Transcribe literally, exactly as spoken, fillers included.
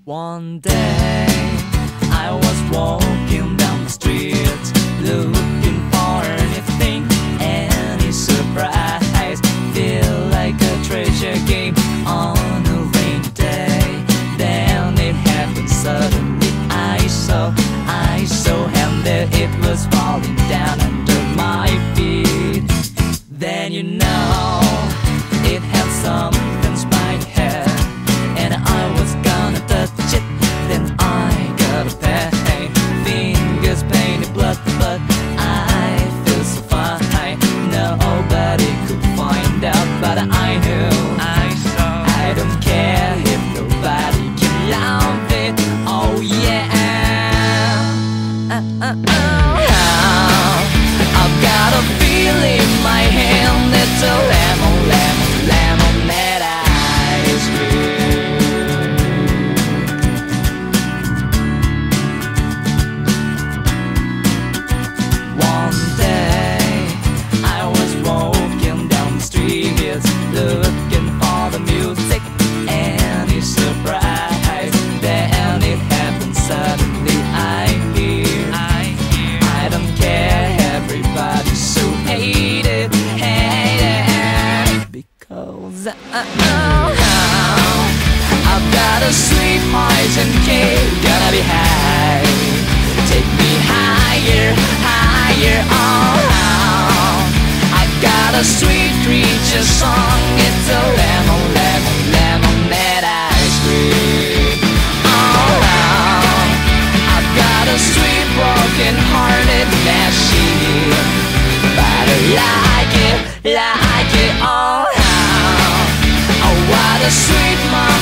One day I was walking down the street, looking for anything, any surprise. Feel like a treasure game on a rainy day. Then it happened suddenly. I saw, I saw, and there it was falling down under my feet. Then you know it had something spiny hair, and I was gonna touch it. Then I got a pain, fingers painted blood, but I feel so fine. Nobody could find out, but I knew. I saw. I don't care if nobody can love it. Oh yeah. Uh, uh, uh. I've got a feel in my hand. It's a lemon, lemon, lemonade ice cream. One day I was walking down the street, looking for the music, and it's surprise. Then it happened suddenly. I hear, I hear, I don't care. Everybody's so hated, hated, because I know how. I've got a sweet poison cake, gonna be high. Take me higher, higher, oh. I've got a sweet creature song. It's a lemon, lemon, lemonade ice cream. Oh, I've got a sweet broken-hearted machine, but I like it, like it. Oh, oh, what a sweet mom.